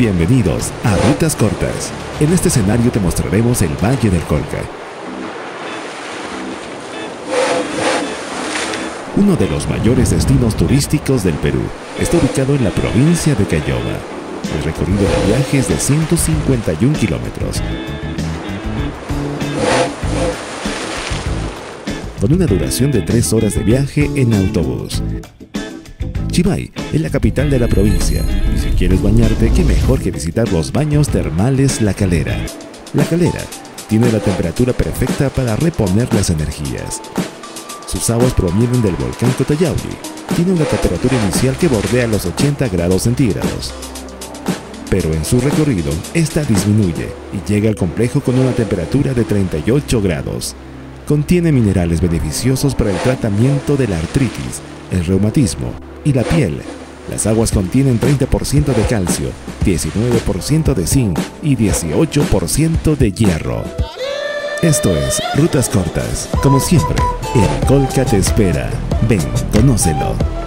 Bienvenidos a Rutas Cortas. En este escenario te mostraremos el Valle del Colca, uno de los mayores destinos turísticos del Perú. Está ubicado en la provincia de Caylloma. El recorrido de viaje es de 151 kilómetros, con una duración de 3 horas de viaje en autobús. Chimay es la capital de la provincia, y si quieres bañarte, qué mejor que visitar los baños termales La Calera. La Calera tiene la temperatura perfecta para reponer las energías. Sus aguas provienen del volcán Cotayauli. Tiene una temperatura inicial que bordea los 80 grados centígrados. Pero en su recorrido, esta disminuye y llega al complejo con una temperatura de 38 grados. Contiene minerales beneficiosos para el tratamiento de la artritis, el reumatismo y la piel. Las aguas contienen 30% de calcio, 19% de zinc y 18% de hierro. Esto es Rutas Cortas. Como siempre, el Colca te espera. Ven, conócelo.